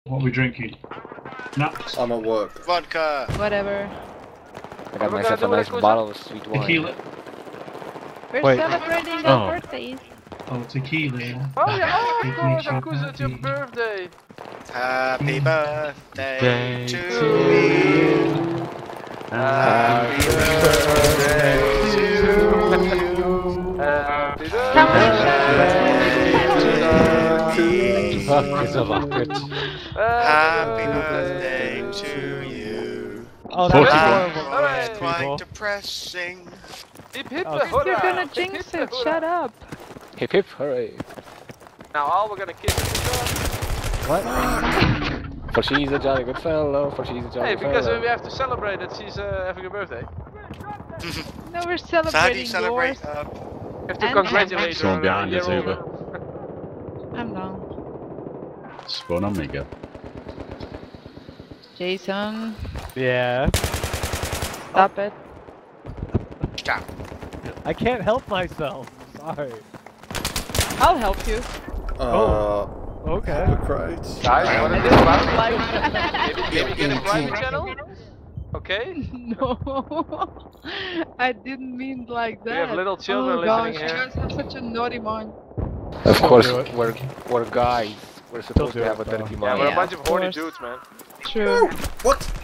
What are we drinking? Nuts. I'm at work. Vodka. Whatever. I got myself a nice bottle of sweet wine. Tequila. We're Wait. celebrating Oh. our birthdays. Oh, tequila. Yeah. Oh yeah, oh, Make of me course, so Yakuza, it's your happy. birthday. Happy birthday Day to to you. Happy birthday to you. Happy Fuck, is a bucket. Happy birthday to you. Oh, Forty. that's Life horrible. is People. quite depressing. Hip hip Oh, the hurrah. You're gonna Hip, jinx hip the it, hurrah. shut up. Hip hip, hooray. Now all we're gonna kiss is What? For she's a jolly good fellow, for she's a jolly Hey, good because fellow. we have to celebrate that she's having a birthday. No, we're So how do celebrating you celebrate? yours. We have to And congratulate her. Someone behind us, year Uber. older. I'm down. Spawn on me, girl. Jason, Yeah. stop it. Stop. I can't help myself. Sorry. I'll help you. Okay. Great. Guys, what is this about? Maybe get a private channel? Okay. No, I didn't mean like that. We have little children oh, listening gosh, here. You guys have such a naughty mind. Of course, do it. we're guys. We're supposed do to have it, a dirty Yeah, mind. we're a Yeah, bunch of of horny course. dudes, man. True. What?